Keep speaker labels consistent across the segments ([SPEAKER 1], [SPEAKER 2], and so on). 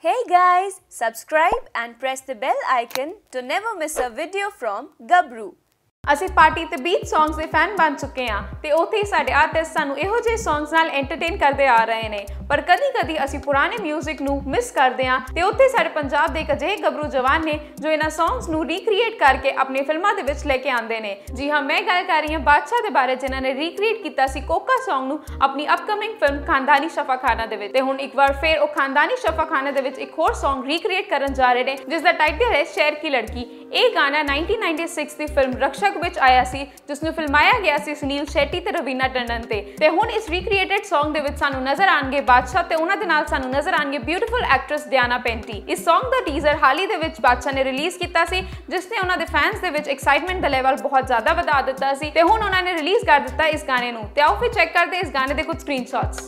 [SPEAKER 1] Hey guys, subscribe and press the bell icon to never miss a video from Gabru.
[SPEAKER 2] ਅਸੀਂ party ਤੇ beat songs ਦੇ fan ਬਣ ਚੁੱਕੇ ਹਾਂ ਤੇ ਉੱਥੇ ਹੀ ਸਾਡੇ ਆਰਟਿਸਟ ਸਾਨੂੰ ਇਹੋ ਜਿਹੇ ਸੌਂਗਸ ਨਾਲ ਐਂਟਰਟੇਨ ਕਰਦੇ ਆ ਰਹੇ ਨੇ ਪਰ ਕਦੀ-ਕਦੀ ਅਸੀਂ ਪੁਰਾਣੇ 뮤직 ਨੂੰ ਮਿਸ ਕਰਦੇ ਹਾਂ ਤੇ ਉੱਥੇ ਸਾਡੇ ਪੰਜਾਬ ਦੇ ਇੱਕ ਅਜਿਹੇ ਗੱਭਰੂ ਜਵਾਨ ਨੇ ਜੋ ਇਹਨਾਂ ਸੌਂਗਸ ਨੂੰ ਰੀਕ੍ਰੀਏਟ ਕਰਕੇ ਆਪਣੀ ਫਿਲਮਾਂ ਦੇ ਵਿੱਚ ਲੈ ਕੇ ਆਉਂਦੇ ਨੇ। ਜੀ ਹਾਂ, ਮੈਂ ਗੱਲ ਕਰ ਰਹੀ ਹਾਂ ਬਾਦਸ਼ਾਹ ਦੇ ਬਾਰੇ ਜਿਨ੍ਹਾਂ ਨੇ ਰੀਕ੍ਰੀਏਟ ਕੀਤਾ ਸੀ ਕੋਕਾ ਸੌਂਗ ਨੂੰ ਆਪਣੀ ਅਪਕਮਿੰਗ ਫਿਲਮ ਖਾਨਦਾਨੀ ਸ਼ਫਾਖਾਨਾ ਦੇ ਵਿੱਚ ਤੇ ਹੁਣ ਇੱਕ ਵਾਰ ਫਿਰ ਉਹ ਖਾਨਦਾਨੀ ਸ਼ਫਾਖਾਨਾ ਦੇ ਵਿੱਚ ਇੱਕ ਹੋਰ ਸੌਂਗ ਰੀਕ੍ਰੀਏਟ ਕਰਨ ਜਾ ਰਹੇ ਨੇ ਜਿਸ ਦਾ ਟਾਈਟਲ ਹੈ ਸ਼ੇਰ ਕੀ ਲੜਕੀ। ਇਹ ਗਾਣਾ 1996 ਦੀ ਫਿਲਮ ਰਕਸ਼ਕ ਵਿੱਚ ਆਇਆ ਸੀ ਜਿਸ ਨੂੰ ਫਿਲਮਾਇਆ ਗਿਆ ਸੀ ਸੁਨੀਲ ਸ਼ੈਟੀ ਤੇ ਰਵੀਨਾ ਟੰਡਨ ਤੇ ਹੁਣ ਇਸ ਰੀਕ੍ਰੀਏਟਡ ਸੌਂਗ ਦੇ ਵਿੱਚ ਸਾਨੂੰ ਨਜ਼ਰ ਆਣਗੇ ਬਾਦਸ਼ਾਹ ਤੇ ਉਹਨਾਂ ਦੇ ਨਾਲ ਸਾਨੂੰ ਨਜ਼ਰ ਆਣਗੇ ਬਿਊਟੀਫੁਲ ਐਕਟਰੈਸ ਡਿਆਨਾ ਪੈਂਟੀ। ਇਸ ਸੌਂਗ ਦਾ ਟੀਜ਼ਰ ਹਾਲ ਹੀ ਦੇ ਵਿੱਚ ਬਾਦਸ਼ਾਹ ਨੇ ਰਿਲੀਜ਼ ਕੀਤਾ ਸੀ ਜਿਸ ਨੇ ਉਹਨਾਂ ਦੇ ਫੈਨਸ ਦੇ ਵਿੱਚ ਐਕਸਾਈਟਮੈਂਟ ਦਾ ਲੈਵਲ ਬਹੁਤ ਜ਼ਿਆਦਾ ਵਧਾ ਦਿੱਤਾ ਸੀ ਤੇ ਹੁਣ ਉਹਨਾਂ ਨੇ ਰਿਲੀਜ਼ ਕਰ ਦਿੱਤਾ ਇਸ ਗਾਣੇ ਨੂੰ ਤੇ ਆਓ ਫਿਰ ਚੈੱਕ ਕਰਦੇ ਇਸ ਗਾਣੇ ਦੇ ਕੁਝ ਸਕਰੀਨਸ਼ਾਟਸ।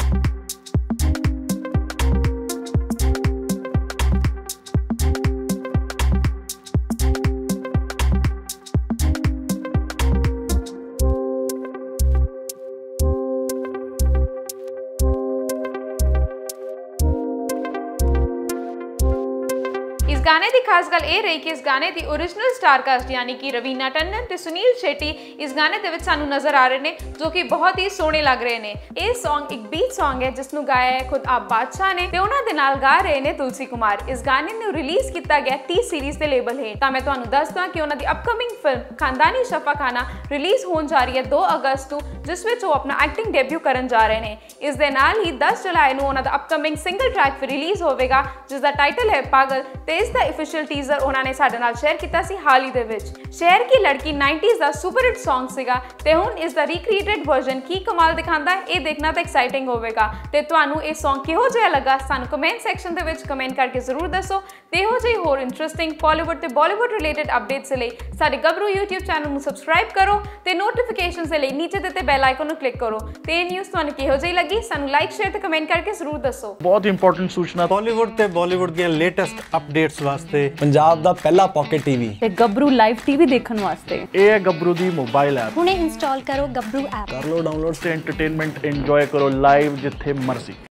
[SPEAKER 2] इस गाने की खास गल ये रही कि इस गाने की ओरिजिनल स्टार कास्ट यानी कि रवीना टंडन ते सुनील शेट्टी इस गाने दे विच सानू नजर आ रहे हैं जो कि बहुत ही सोहने लग रहे हैं। ये सॉन्ग एक बीट सॉन्ग है जिसनू गाया है खुद आप बादशाह ने ते उन्हां दे नाल गा रहे हैं तुलसी कुमार। इस गाने नू रिलीज किया गया टी सीरीज के लेबल है तो मैं तुहानू दस दा कि उन्हां दी अपकमिंग फिल्म खानदानी शफाखाना रिलीज होने जा रही है 2 अगस्त को जिस विच वो अपना एक्टिंग डेब्यू करन जा रहे हैं। इस दे नाल ही 10 जुलाई नू उन्हां दा अपकमिंग सिंगल ट्रैक फिर रिलीज होवेगा जिसका टाइटल है पागल ते इस दा ऑफिशियल टीजर उन्होंने साडे नाल शेयर किया सी हाल ही दे विच। शहर की लड़की 90s दा सुपर हिट सॉन्ग सीगा ते हुण इस दा रिक्रिएटेड वर्जन की कमाल दिखांदा है ये देखना तो एक्साइटिंग होवेगा ते तुहानू ये सॉन्ग किहो जिहा लगा सानू कमेंट सैक्शन दे विच कमेंट करके जरूर दसो ते इहो ਜਿਹੀ होर इंटरेस्टिंग बॉलीवुड ते बॉलीवुड रिलेटेड अपडेट्स लई साडे गबरू YouTube चैनल ਨੂੰ ਸਬਸਕ੍ਰਾਈਬ ਕਰੋ ਤੇ ਨੋਟੀਫਿਕੇਸ਼ਨਸ ਦੇ ਲਈ ਨੀਚੇ ਦਿੱਤੇ ਬੈਲ ਆਈਕਨ ਨੂੰ ਕਲਿੱਕ ਕਰੋ ਤੇ ਇਹ ਨਿਊਜ਼ ਤੁਹਾਨੂੰ ਕਿਹੋ ਜਿਹੀ ਲੱਗੀ ਸਾਨੂੰ ਲਾਈਕ ਸ਼ੇਅਰ ਤੇ ਕਮੈਂਟ ਕਰਕੇ ਜ਼ਰੂਰ ਦੱਸੋ।
[SPEAKER 3] ਬਹੁਤ ਇੰਪੋਰਟੈਂਟ ਸੂਚਨਾ
[SPEAKER 4] ਬਾਲੀਵੁੱਡ ਤੇ ਬਾਲੀਵੁੱਡ ਦੀਆਂ ਲੇਟੈਸਟ ਅਪਡੇਟਸ ਵਾਸਤੇ
[SPEAKER 5] ਪੰਜਾਬ ਦਾ ਪਹਿਲਾ ਪਾਕਟ ਟੀਵੀ
[SPEAKER 6] ਤੇ ਗੱਭਰੂ ਲਾਈਵ ਟੀਵੀ ਦੇਖਣ ਵਾਸਤੇ
[SPEAKER 3] ਇਹ ਹੈ ਗੱਭਰੂ ਦੀ ਮੋਬਾਈਲ ਐਪ।
[SPEAKER 7] ਹੁਣੇ ਇੰਸਟਾਲ ਕਰੋ ਗੱਭਰੂ ਐਪ।
[SPEAKER 3] ਕਰ ਲਓ ਡਾਊਨਲੋਡ ਤੇ ਐਂਟਰਟੇਨਮੈਂਟ ਇੰਜੋਏ ਕਰੋ ਲਾਈਵ ਜਿੱਥੇ ਮਰਜ਼ੀ।